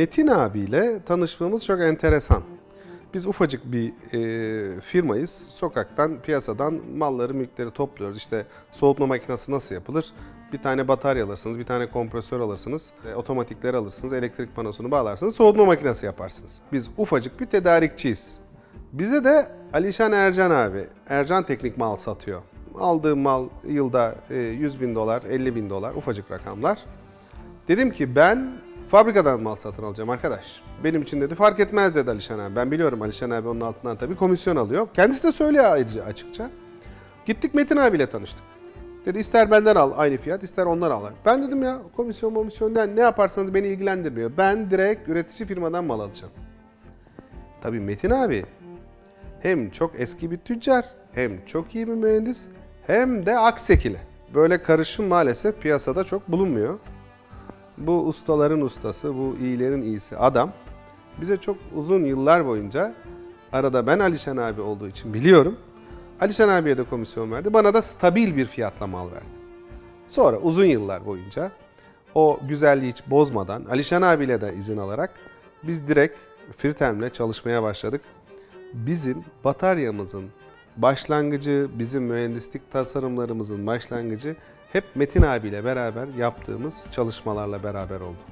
Metin abiyle tanışmamız çok enteresan. Biz ufacık bir firmayız. Sokaktan, piyasadan malları, mülkleri topluyoruz. İşte soğutma makinesi nasıl yapılır? Bir tane batarya alırsınız, bir tane kompresör alırsınız, otomatikleri alırsınız, elektrik panosunu bağlarsınız, soğutma makinesi yaparsınız. Biz ufacık bir tedarikçiyiz. Bize de Alişan Ercan abi, Ercan Teknik mal satıyor. Aldığım mal yılda 100 bin dolar, 50 bin dolar, ufacık rakamlar. Dedim ki ben fabrikadan mal satın alacağım arkadaş. Benim için dedi fark etmez dedi Alişan abi. Ben biliyorum Alişan abi onun altından tabii komisyon alıyor. Kendisi de söylüyor ayrıca açıkça. Gittik Metin abiyle tanıştık. Dedi ister benden al aynı fiyat ister onlar al. Ben dedim ya komisyon ne yaparsanız beni ilgilendirmiyor. Ben direkt üretici firmadan mal alacağım. Tabii Metin abi hem çok eski bir tüccar hem çok iyi bir mühendis hem de aksekili. Böyle karışım maalesef piyasada çok bulunmuyor. Bu ustaların ustası, bu iyilerin iyisi adam bize çok uzun yıllar boyunca arada ben Alişan abi olduğu için biliyorum. Alişan abiye de komisyon verdi. Bana da stabil bir fiyatla mal verdi. Sonra uzun yıllar boyunca o güzelliği hiç bozmadan Alişan abiyle de izin alarak biz direkt Fritem'le çalışmaya başladık. Bizim bataryamızın başlangıcı, bizim mühendislik tasarımlarımızın başlangıcı hep Metin abiyle beraber yaptığımız çalışmalarla beraber oldu.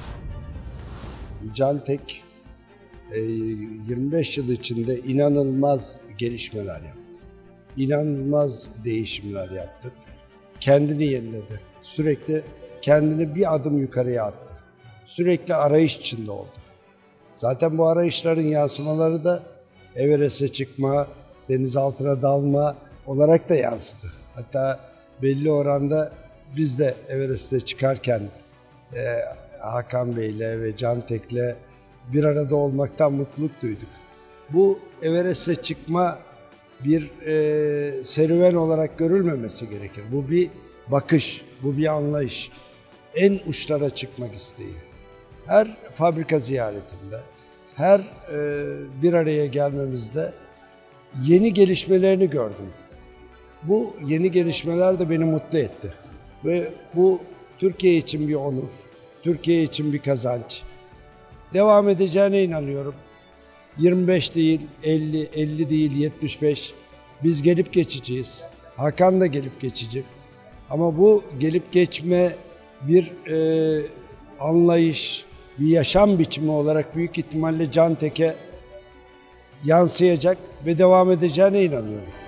Cantek 25 yıl içinde inanılmaz gelişmeler yaptı. İnanılmaz değişimler yaptı. Kendini yeniledi. Sürekli kendini bir adım yukarıya attı. Sürekli arayış içinde oldu. Zaten bu arayışların yansımaları da Everest'e çıkma, deniz altına dalma olarak da yansıdı. Hatta belli oranda biz de Everest'e çıkarken Hakan Bey'le ve Cantek'le bir arada olmaktan mutluluk duyduk. Bu Everest'e çıkma bir serüven olarak görülmemesi gerekir. Bu bir bakış, bu bir anlayış. En uçlara çıkmak isteği. Her fabrika ziyaretinde, her bir araya gelmemizde yeni gelişmelerini gördüm. Bu yeni gelişmeler de beni mutlu etti. Ve bu Türkiye için bir onur, Türkiye için bir kazanç. Devam edeceğine inanıyorum. 25 değil, 50, 50 değil, 75. Biz gelip geçeceğiz. Hakan da gelip geçecek. Ama bu gelip geçme bir anlayış, bir yaşam biçimi olarak büyük ihtimalle Cantek'e yansıyacak ve devam edeceğine inanıyorum.